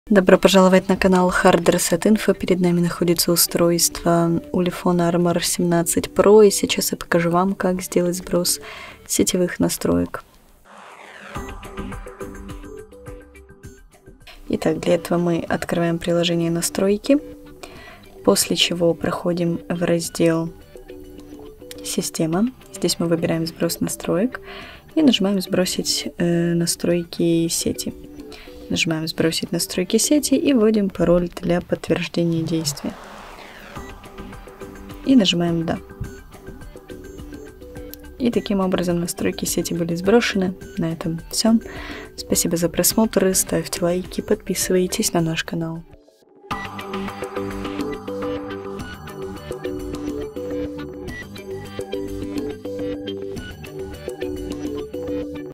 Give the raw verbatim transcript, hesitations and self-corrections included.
Добро пожаловать на канал Hard Reset Info. Перед нами находится устройство Ulefone Armor семнадцать Pro, и сейчас я покажу вам, как сделать сброс сетевых настроек. Итак, для этого мы открываем приложение «Настройки», после чего проходим в раздел «Система». Здесь мы выбираем «Сброс настроек» и нажимаем «Сбросить э, настройки сети». Нажимаем «Сбросить настройки сети» и вводим пароль для подтверждения действия. И нажимаем «Да». И таким образом настройки сети были сброшены. На этом все. Спасибо за просмотр, ставьте лайки, подписывайтесь на наш канал.